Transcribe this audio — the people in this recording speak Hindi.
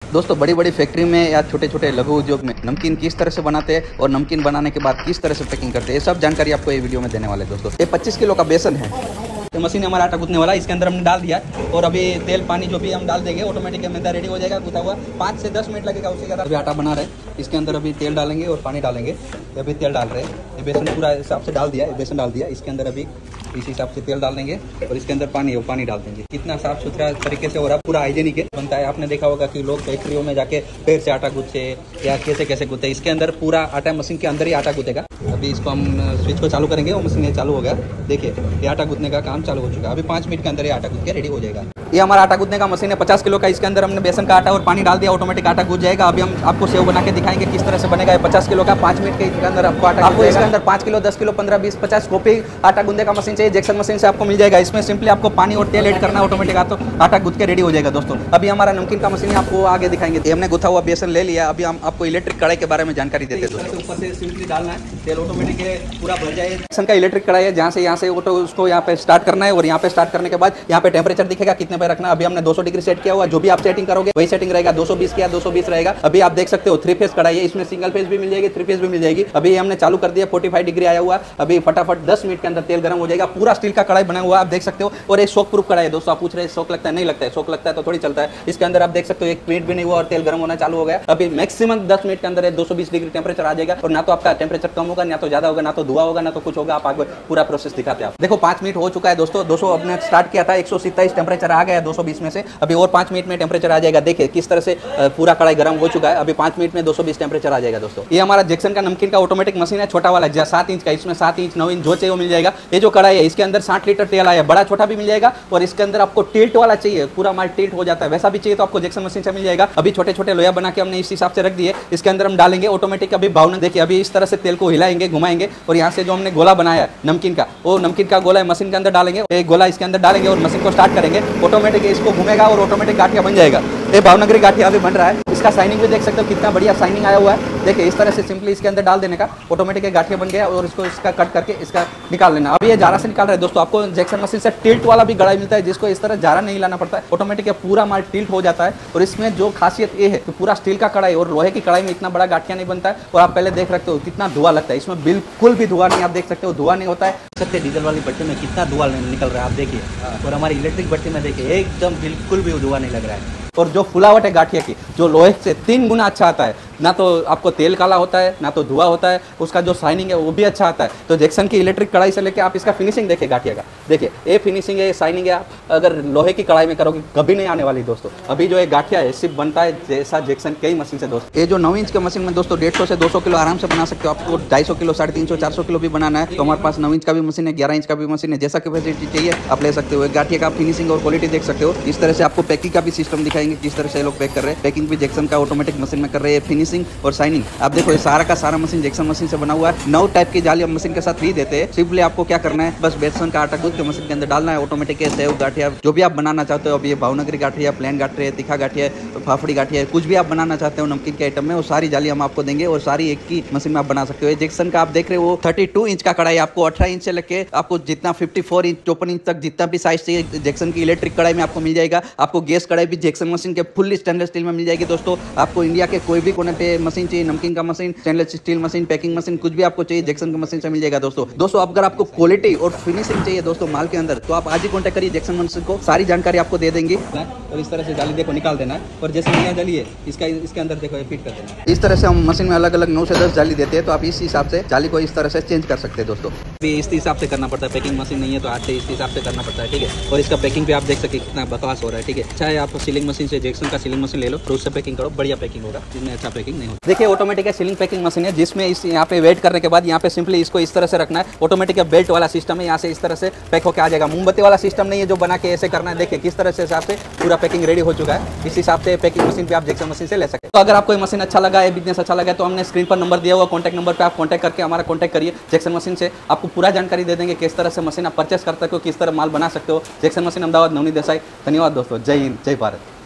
दोस्तों बड़ी बड़ी फैक्ट्री में या छोटे छोटे लघु उद्योग में नमकीन किस तरह से बनाते हैं और नमकीन बनाने के बाद किस तरह से पैकिंग करते हैं, ये सब जानकारी आपको ये वीडियो में देने वाले हैं। दोस्तों ये 25 किलो का बेसन है, तो मशीन हमारा आटा गूंथने वाला है, इसके अंदर हमने डाल दिया और अभी तेल पानी जो भी हम डाल देंगे ऑटोमेटिक मैदा रेडी हो जाएगा। गूंथा हुआ 5 से 10 मिनट लगेगा, उसके बाद अभी आटा बना रहे हैं, इसके अंदर अभी तेल डालेंगे और पानी डालेंगे। अभी तेल डाल रहे हैं, ये बेसन पूरा हिसाब से डाल दिया, बेसन डाल दिया, इसके अंदर अभी इस हिसाब से तेल डाल देंगे और इसके अंदर पानी है वो पानी डाल देंगे। कितना साफ सुथरा तरीके से हो रहा है, पूरा हाइजेनिक बनता है। आपने देखा होगा कि लोग फैक्ट्रियों में जाके पैर से आटा गूंथते या कैसे कैसे गूंथते, इसके अंदर पूरा आटा मशीन के अंदर ही आटा गूंथेगा। अभी इसको हम स्विच को चालू करेंगे और मशीन चालू हो गया। देखिए ये आटा गूंथने का काम चालू हो चुका है, अभी 5 मिनट के अंदर ये आटा गूंथ के रेडी हो जाएगा। ये हमारा आटा गूंथने का मशीन है 50 किलो का, इसके अंदर हमने बेसन का आटा और पानी डाल दिया, ऑटोमेटिक आटा गूंथ जाएगा। अभी हम आपको सेव बना के दिखाएंगे किस तरह से बनेगा। 50 किलो का 5 मिनट के अंदर आपको आटा, आपको इसके अंदर 5 किलो 10 किलो 15 20 50 कॉपी आटा गूंथने का मशीन चाहिए, जैक्सन मशीन से आपको मिल जाएगा। इसमें सिंपली आपको पानी और तेल ऐड करना, ऑटोमेटिक आटा गूंथ के रेडी हो जाएगा। दोस्तों अभी हमारा नमकीन का मशीन आपको आगे दिखाएंगे। हमने गूंथा हुआ बेसन ले लिया, अभी हम आपको इलेक्ट्रिक कढ़ाई के बारे में जानकारी देते हैं। दोस्तों ऊपर से सिंपली डालना है, तेल ऑटोमेटिक पूरा भर जाए। बेसन का इलेक्ट्रिक कढ़ाई है, जहाँ से यहाँ से उसको यहाँ पे स्टार्ट करना है और यहाँ पे स्टार्ट करने के बाद यहाँ पे टेम्परेचर दिखेगा कितने पे रखना। अभी हमने 200 डिग्री सेट किया हुआ, जो भी आप सेटिंग करोगे वही सेटिंग रहेगा। 220 किया 220 रहेगा। अभी आप देख सकते हो 3 फेज कढ़ाई है, इसमें सिंगल फेज भी मिल जाएगी 3 फेज भी मिल जाएगी। अभी हमने चालू कर दिया, 45 डिग्री आया हुआ, अभी फटाफट 10 मिनट के अंदर तेल गर्म हो जाएगा। पूरा स्टील का कढ़ाई बना हुआ आप देख सकते हो और एक शॉक प्रूफ कढ़ाई है। दोस्तों आप पूछ रहे हैं शॉक लगता है, नहीं लगता है, शॉक लगता है तो थोड़ी चलता है। इसके अंदर आप देख सकते हो एक मिनट भी नहीं हुआ और तेल गर्म होना चालू हो गया। अभी मैक्सिमम 10 मिनट के अंदर 220 डिग्री टेम्परेचर आ जाएगा और ना तो आपका टेम्परेचर कम होगा, ना तो ज्यादा होगा, ना तो धुआं होगा, ना तो कुछ होगा। आप आगे पूरा प्रोसेस दिखाते हैं। देखो 5 मिनट हो चुका है दोस्तों। 200 अपने स्टार्ट किया था, 127 टेम्परेचर आ गया 220 में से, अभी और 5 मिनट में टेम्परेचर आ जाएगा। देखिए किस तरह से पूरा कढ़ाई गर्म हो चुका है, अभी 5 मिनट में 220 टेम्परेचर आ जाएगा। दोस्तों ये हमारा जैक्सन का नमकीन का ऑटोमेटिक मशीन है, छोटा वाला 7 इंच का, इसमें 7 इंच 9 इंच जो चाहिए वो मिल जाएगा। ये जो कढ़ाई है इसके अंदर 60 लीटर तेल आया, बड़ा छोटा भी मिल जाएगा और इसके अंदर आपको टिल्ट वाला चाहिए, पूरा माल टिल्ट हो जाता है, वैसा भी चाहिए तो आपको जैक्सन मशीन से मिल जाएगा। अभी छोटे छोटे लोया बना के हमने इस हिसाब से रख दिए, इसके अंदर हम डालेंगे ऑटोमेटिक। अभी भाव ने देखिए, अभी इस तरह से तेल को हिलाएंगे घुमाएंगे और यहाँ से जो हमने गोला बनाया नमकीन का, वो नमकीन का गोला मशीन के अंदर डालेंगे, एक गोला इसके अंदर डालेंगे और मशीन को स्टार्ट करेंगे, ऑटोमेटिक इसको घूमेगा और ऑटोमेटिक गाठिया बन जाएगा। ये भावनगरी गाठिया अभी बन रहा है, इसका साइनिंग भी देख सकते हो कितना बढ़िया साइनिंग आया हुआ है। देखिए इस तरह से सिंपली इसके अंदर डाल देने का, ऑटोमेटिक गाठिया बन गया और इसको इसका कट करके इसका निकाल लेना। अभी ये जारा से निकाल रहे हैं। दोस्तों आपको जैक्सन मशीन से टिल्ट वाला भी कढ़ाई मिलता है, जिसको इस तरह जारा नहीं लाना पड़ता है, ऑटोमेटिक पूरा माल टिल्ट हो जाता है। और इसमें जो खासियत ये है कि पूरा स्टील का कढ़ाई और लोहे की कढ़ाई में इतना बड़ा गाठिया नहीं बनता है। और आप पहले देख रखते हो कितना धुआं लगता है, इसमें बिल्कुल भी धुआं नहीं, आप देख सकते हो धुआं नहीं होता है। सकते डीजल वाली भट्टी में कितना धुआं निकल रहा है आप देखिए, और हमारी इलेक्ट्रिक भट्टी में देखिए एकदम बिल्कुल भी धुआं नहीं लग रहा है। और जो फुलावट है गाठिया की, जो लोहे से 3 गुना अच्छा आता है, ना तो आपको तेल काला होता है, ना तो धुआं होता है, उसका जो शाइनिंग है वो भी अच्छा आता है। तो जैक्सन की इलेक्ट्रिक कढ़ाई से लेके आप इसका फिनिशिंग देखिए गाठिया का, देखिए ये फिनिशिंग है, ये शाइनिंग है। आप अगर लोहे की कढ़ाई में करोगे कभी नहीं आने वाली। दोस्तों अभी जो ये गाठिया है सिर्फ बनता है जैसा जैक्सन कई मशीन से। दोस्तों ये जो 9 इंच के मशीन में दोस्तों 150 से 200 किलो आराम से बना सकते हो। आपको 250 किलो 350 400 किलो भी बनाना है तो हमारे पास 9 इंच का भी मशीन है, 11 इंच का भी मशीन है, जैसा कैपेसिटी चाहिए आप ले सकते हो। गाठिया का फिनिशिंग और क्वालिटी देख सकते हो। इस तरह से आपको पैकिंग का भी सिस्टम दिखाएंगे, किस तरह से लोग पैक कर रहे हैं। पैकिंग भी जैक्सन का ऑटोमेटिक मशीन में कर रहे हैं, फिनिशिंग और शाइनिंग आप देखो, ये सारा का सारा मशीन जैक्सन मशीन से बना हुआ है। 9 टाइप की जाली हम मशीन के साथ फ्री देते हैं। सिंपली आपको क्या करना है, बस बेसन का आटा गूंथ के मशीन के अंदर डालना है, ऑटोमेटिक है। सेव गाठिया जो भी आप बनाना चाहते हो, अब ये भावनगरी गाठिया, प्लेन गाठिया, तीखा गाठिया, फाफड़ी गाठिया, कुछ भी आप बनाना चाहते हो नमकीन के आइटम में, वो सारी जाली हम आपको देंगे और सारी एक ही मशीन में आप बना सकते हो। जैक्सन का आप देख रहे हो 32 इंच का कढ़ाई, आपको 18 इंच से लेके आपको जितना 54 इंच 54 इंच तक जितना भी साइज चाहिए जैक्सन की इलेक्ट्रिक कढ़ाई में आपको मिल जाएगा। आपको गैस कढ़ाई भी जैक्सन मशीन के फुल स्टेनलेस स्टील में मिल जाएगी। दोस्तों आपको इंडिया के कोई भी कोने पे मशीन चाहिए, नमकीन का machine, stainless steel machine, packing machine, कुछ भी आपको चाहिए जैक्सन की मशीन से मिल जाएगा। दोस्तों अगर आपको क्वालिटी और फिनिशिंग चाहिए दोस्तों माल के अंदर, तो आप आज ही कॉन्टैक्ट करिए जैक्सन मशीन को, सारी जानकारी आपको दे देंगे। और इस तरह से जाली देखो निकाल देना है और जैसे नया जाली है इसके अंदर देखो फिट कर देना। इस तरह से हम मशीन में अलग अलग 9 से 10 जाली देते हैं, तो आप इस हिसाब से जाली को इस तरह से चेंज कर सकते हैं। दोस्तों इस हिसाब से करना पड़ता है, पैकिंग मशीन नहीं है तो हाथ से इस हिसाब से करना पड़ता है, ठीक है। और इसका पैकिंग पे आप देख सकते कितना बकवास हो रहा है, ठीक है। चाहे आप सीलिंग मशीन से जैक्सन का सीलिंग मशीन ले लो तो उससे पैकिंग करो, बढ़िया पैकिंग होगा, जिसमें अच्छा पैकिंग नहीं होता। देखिए ऑटोमेटिक है सीलिंग पैकिंग मशीन है, जिसमें इस यहाँ पे वेट करने के बाद यहाँ पे सिंपली इसको इस तरह से रखना है। ऑटोमेटिक बेल्ट वाला सिस्टम है, यहाँ से इस तरह से पैक होकर आ जाएगा। मोमबत्ती वाला सिस्टम नहीं है जो बना के ऐसे करना है। देखिए किस तरह से हिसाब से पूरा पैकिंग रेडी हो चुका है। इस हिसाब से पैकिंग मशीन पे आप जैक्सन मशीन से ले सकते हैं। तो अगर आपको ये मशीन अच्छा लगा है, बिजनेस अच्छा लगा है, तो हमने स्क्रीन पर नंबर दिया हुआ कॉन्टैक्ट नंबर पे आप कॉन्टैक्ट करके हमारा कॉन्टैक्ट करिए। जैक्सन मशीन से आपको पूरा जानकारी दे देंगे, किस तरह से मशीन आप परचेस कर सकते हो, किस तरह माल बना सकते हो। Jackson machine Ahmedabad, Navneet Desai. धन्यवाद दोस्तों, जय हिंद, जय भारत।